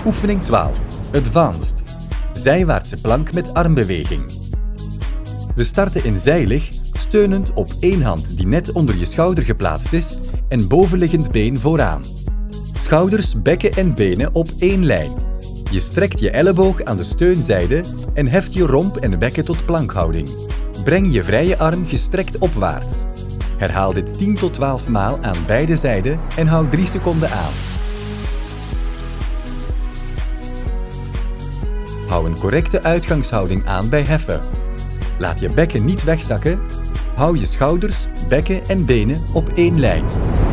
Oefening 12. Advanced. Zijwaartse plank met armbeweging. We starten in zijlig, steunend op één hand die net onder je schouder geplaatst is en bovenliggend been vooraan. Schouders, bekken en benen op één lijn. Je strekt je elleboog aan de steunzijde en heft je romp en bekken tot plankhouding. Breng je vrije arm gestrekt opwaarts. Herhaal dit 10 tot 12 maal aan beide zijden en houd 3 seconden aan. Hou een correcte uitgangshouding aan bij heffen. Laat je bekken niet wegzakken. Hou je schouders, bekken en benen op één lijn.